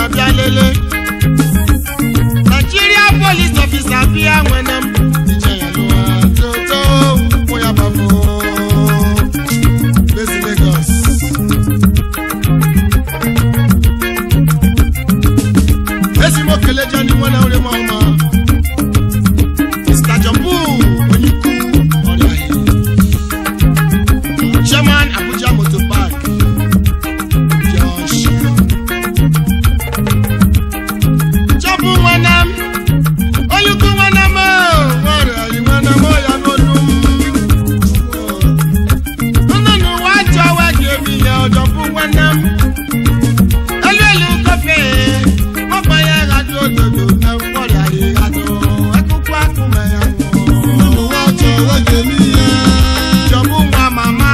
bialele Nigeria police officer bia wenem ije yalo toto moya bafo Bezi Lagos Bezi mokele jani wana ule mama Mr. Jambu Oniku Oriahi Chairman Abuja Motor Park Josh Jambu wanam Oyuku wanam Oriahi wanam Oya nodum Nunu wajo wajemi ya Jambu wanam Elu kofe Mopaya radio dodo na Oriahi radio Ekuku akume ya Nunu wajo wajemi ya Jambu wa mama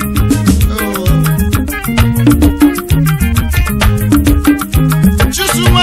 Just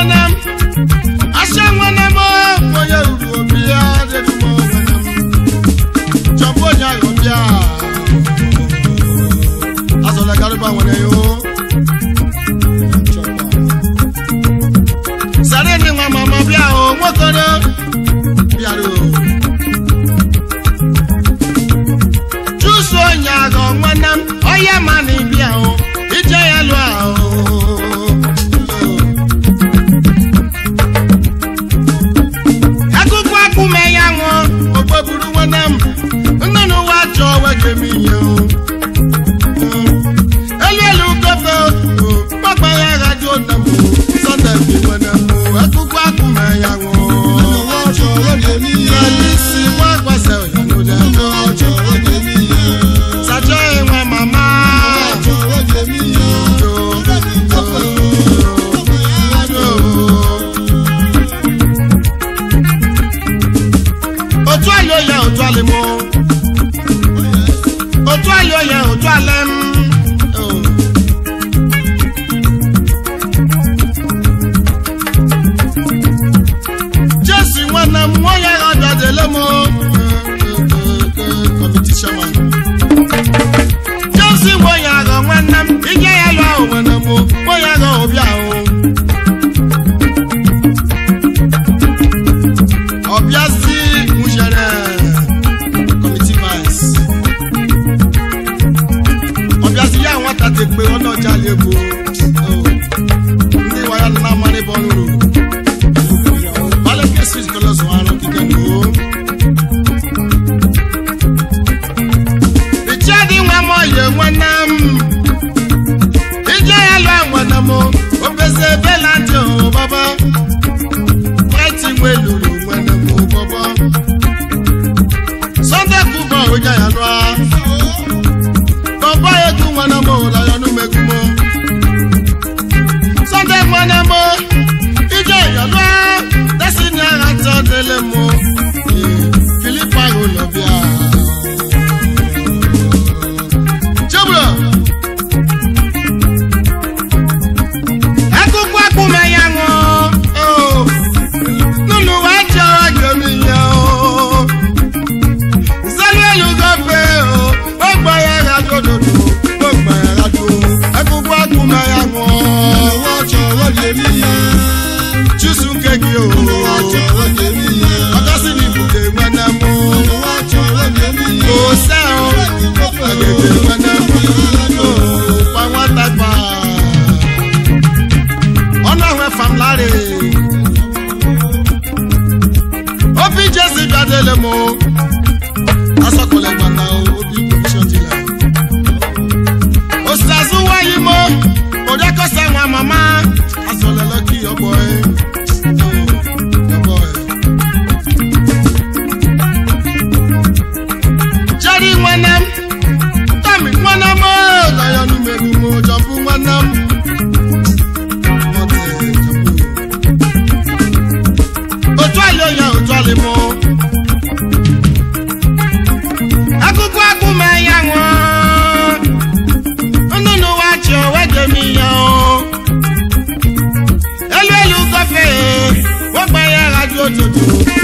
Wanamo, Ije Yalwa, Destiny Ato Delemo, Philippa Olovia. Jabra. Akukwaku meyango, oh, Nunu wacha agamiya, oh, Zalelu gofe, oh, Ogbaya radodo, Ogbaya rado, Akukwaku meyango, wacha agamiya, Chusu kegi, oh, wacha agamiya, Akasini buke manamo, wacha agamiya, oh, sao, agamiya manamo, oh, Pawatagba. Famlare Obi Jesse Gadelemo Asokole Bana Obi Production Dealer Osazu Wayimo Odeko Sewa Mama Asole Lucky your boy Jerry Wanam Tommy Wanam Dayanu Megumo Jambu Wanam Akukwaku meyango Nunu wacho wegemiyo Elu kofe Wogbaya radio toto